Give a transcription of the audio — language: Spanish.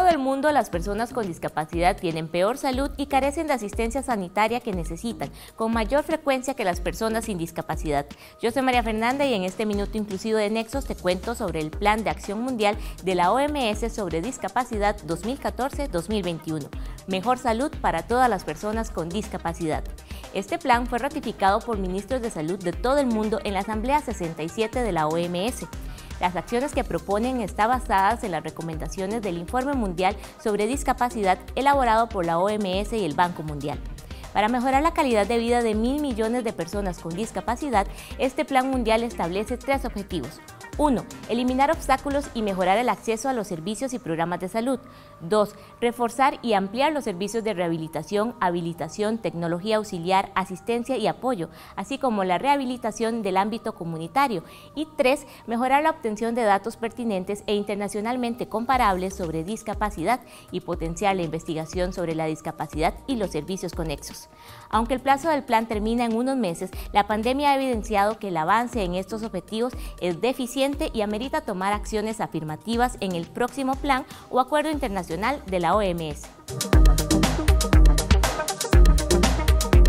todo el mundo, las personas con discapacidad tienen peor salud y carecen de asistencia sanitaria que necesitan, con mayor frecuencia que las personas sin discapacidad. Yo soy María Fernanda y en este Minuto Inclusivo de Nexos te cuento sobre el Plan de Acción Mundial de la OMS sobre Discapacidad 2014-2021. Mejor salud para todas las personas con discapacidad. Este plan fue ratificado por ministros de salud de todo el mundo en la Asamblea 67 de la OMS. Las acciones que proponen están basadas en las recomendaciones del Informe Mundial sobre Discapacidad elaborado por la OMS y el Banco Mundial. Para mejorar la calidad de vida de 1.000 millones de personas con discapacidad, este Plan Mundial establece 3 objetivos. 1. Eliminar obstáculos y mejorar el acceso a los servicios y programas de salud. 2. Reforzar y ampliar los servicios de rehabilitación, habilitación, tecnología auxiliar, asistencia y apoyo, así como la rehabilitación del ámbito comunitario. Y 3. Mejorar la obtención de datos pertinentes e internacionalmente comparables sobre discapacidad y potenciar la investigación sobre la discapacidad y los servicios conexos. Aunque el plazo del plan termina en unos meses, la pandemia ha evidenciado que el avance en estos objetivos es deficiente y amerita tomar acciones afirmativas en el próximo plan o acuerdo internacional de la OMS.